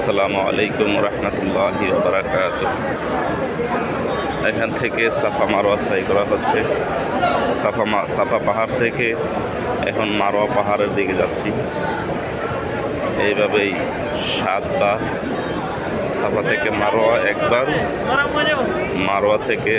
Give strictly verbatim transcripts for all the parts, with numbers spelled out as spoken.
আসসালামু আলাইকুম রহমতুল্লাহি ওয়া বারাকাতুহু। এখান থেকে সাফা মারোয়া সাই করা হচ্ছে। সাফা সাফা পাহাড় থেকে এখন মারোয়া পাহাড়ের দিকে যাচ্ছি। এইভাবেই সাতবার, সাফা থেকে মারোয়া একবার, মারোয়া থেকে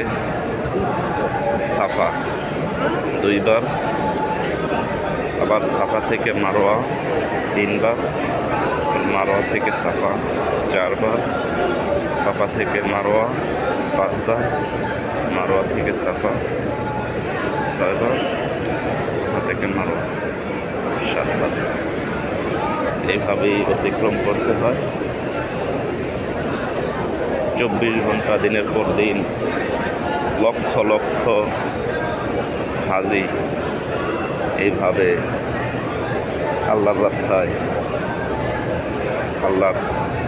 সাফা দুইবার, আবার সাফা থেকে মারোয়া তিনবার, মারোয়া থেকে সাফা চারবার, সাফা থেকে মারোয়া পাঁচবার, মারোয়া থেকে সাফা ছয়বার, সাফা থেকে মারোয়া সাতবার। এইভাবেই অতিক্রম করতে হয়। চব্বিশ ঘন্টা দিনের পর দিন লক্ষ লক্ষ হাজি এইভাবে আল্লাহর রাস্তায় আল্লাহর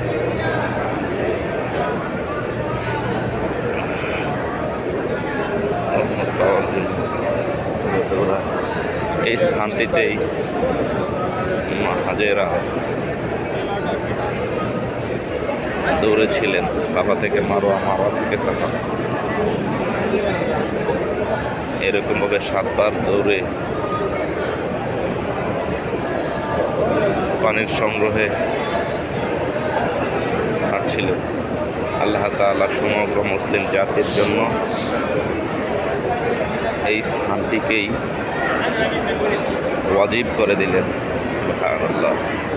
এই স্থানটিতেই হাজেরা দৌড়েছিলেন সাফা থেকে মারোয়া, মারোয়া থেকে সাফা। এরকমভাবে সাতবার দৌড়ে পানির সংগ্রহে হাঁটছিলেন। আল্লাহ তাআলা সমগ্র মুসলিম জাতির জন্য এই স্থানটিকেই ওয়াজিব করে দিলেন। সুবহানাল্লাহ।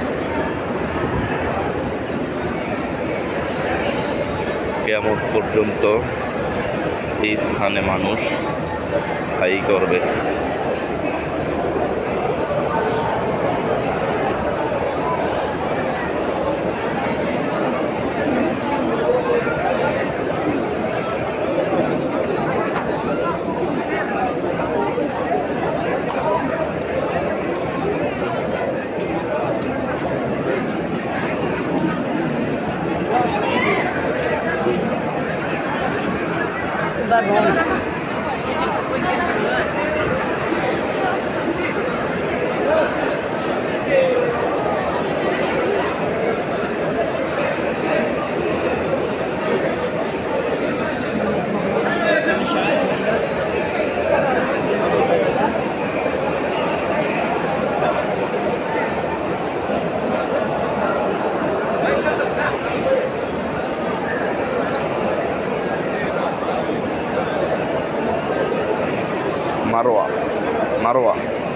কিয়ামত পর্যন্ত এই স্থানে মানুষ সাই করবে। মারোয়া মারোয়া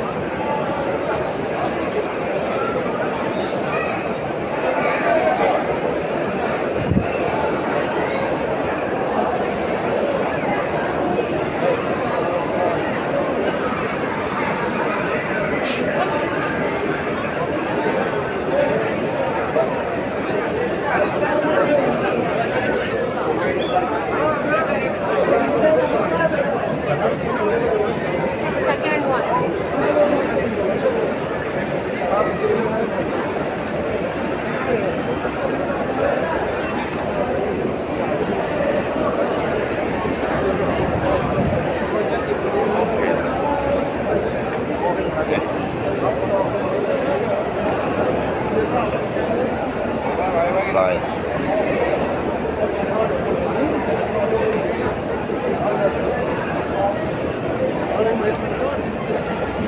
Sai.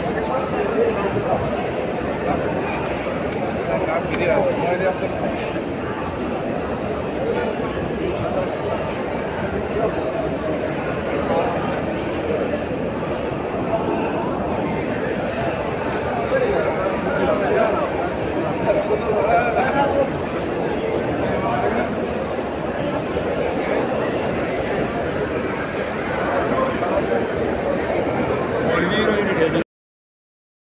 Gracias.